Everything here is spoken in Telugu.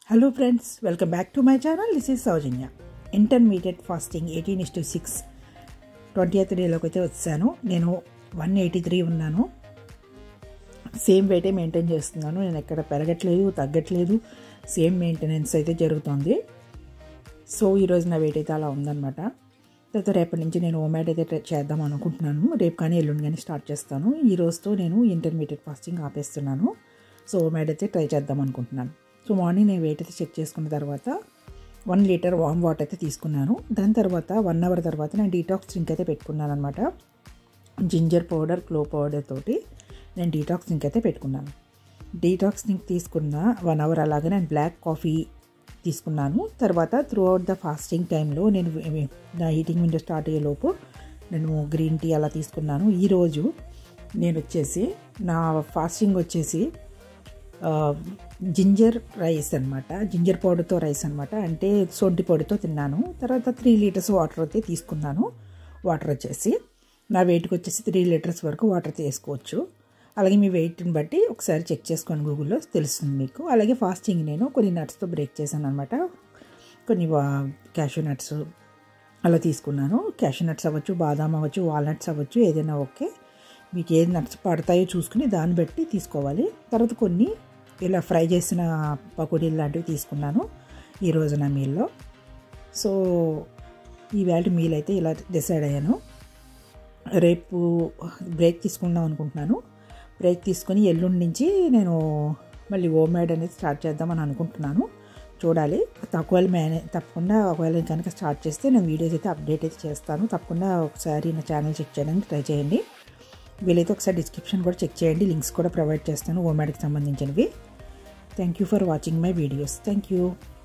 Hello friends, welcome back to my channel. This is Saujanya. Intermittent fasting 18:6 20th day లోకి అయితే వచ్చాను. నేను 183 ఉన్నాను. సేమ్ వెయిటే మెయింటైన్ చేస్తున్నాను. నేను ఎక్కడ పెరగట్లేదు, తగ్గట్లేదు. సేమ్ మెయింటెనెన్స్ అయితే జరుగుతుంది. సో ఈరోజు నా వెయిట్ అయితే అలా ఉందన్నమాట. తర్వాత రేపటి నుంచి నేను హోమ్మేడ్ అయితే చేద్దాం అనుకుంటున్నాను. రేపు కానీ ఎల్లుండి కానీ స్టార్ట్ చేస్తాను. ఈ రోజుతో నేను ఇంటర్మీడియట్ ఫాస్టింగ్ ఆపేస్తున్నాను. సో హోమ్మేడ్ అయితే ట్రై చేద్దాం అనుకుంటున్నాను. సో మార్నింగ్ నేను వెయిట్ అయితే చెక్ చేసుకున్న తర్వాత 1 లీటర్ వామ్ వాటర్ అయితే తీసుకున్నాను. దాని తర్వాత 1 అవర్ తర్వాత నేను డీటాక్స్ డ్రింక్ అయితే పెట్టుకున్నాను అనమాట. జింజర్ పౌడర్, క్లో పౌడర్ తోటి నేను డీటాక్స్ డ్రింక్ అయితే పెట్టుకున్నాను. డీటాక్స్ డ్రింక్ తీసుకున్న 1 అవర్ అలాగే నేను బ్లాక్ కాఫీ తీసుకున్నాను. తర్వాత త్రూ అవుట్ ద ఫాస్టింగ్ టైంలో నేను నా ఈటింగ్ విండో స్టార్ట్ అయ్యేలోపు నేను గ్రీన్ టీ అలా తీసుకున్నాను. ఈరోజు నేను వచ్చేసి నా ఫాస్టింగ్ వచ్చేసి జింజర్ రైస్ అనమాట, జింజర్ పౌడర్తో రైస్ అనమాట, అంటే సొంటి పొడితో తిన్నాను. తర్వాత 3 లీటర్స్ వాటర్ అయితే తీసుకున్నాను. వాటర్ వచ్చేసి నా వెయిట్కి వచ్చేసి 3 లీటర్స్ వరకు వాటర్ తీసుకోవచ్చు. అలాగే మీ వెయిట్ని బట్టి ఒకసారి చెక్ చేసుకోండి, గూగుల్లో తెలుస్తుంది మీకు. అలాగే ఫాస్టింగ్ నేను కొన్ని నట్స్తో బ్రేక్ చేశాను అనమాట. కొన్ని క్యాషూ నట్స్ అలా తీసుకున్నాను. క్యాషూ నట్స్ అవ్వచ్చు, బాదాం అవ్వచ్చు, వాల్నట్స్ అవ్వచ్చు, ఏదైనా ఓకే. మీకు ఏది నట్స్ పడతాయో చూసుకుని దాన్ని బట్టి తీసుకోవాలి. తర్వాత కొన్ని ఇలా ఫ్రై చేసిన పకోడీలు లాంటివి తీసుకున్నాను ఈరోజు నా మీల్లో. సో ఈవేళ మీల్ అయితే ఇలా డిసైడ్ అయ్యాను. రేపు బ్రేక్ తీసుకుందాం అనుకుంటున్నాను. బ్రేక్ తీసుకొని ఎల్లుండి నుంచి నేను మళ్ళీ హోమ్మేడ్ అనేది స్టార్ట్ చేద్దామని అనుకుంటున్నాను. చూడాలి. తప్పకుండా ఒకవేళ కనుక స్టార్ట్ చేస్తే నేను వీడియోస్ అయితే అప్డేట్ అయితే చేస్తాను. తప్పకుండా ఒకసారి నా ఛానల్ చెక్ చేయడానికి ట్రై చేయండి. వీలైతే ఒకసారి డిస్క్రిప్షన్ కూడా చెక్ చేయండి. లింక్స్ కూడా ప్రొవైడ్ చేస్తాను హోమ్మేడ్కి సంబంధించినవి. Thank you for watching my videos. Thank you.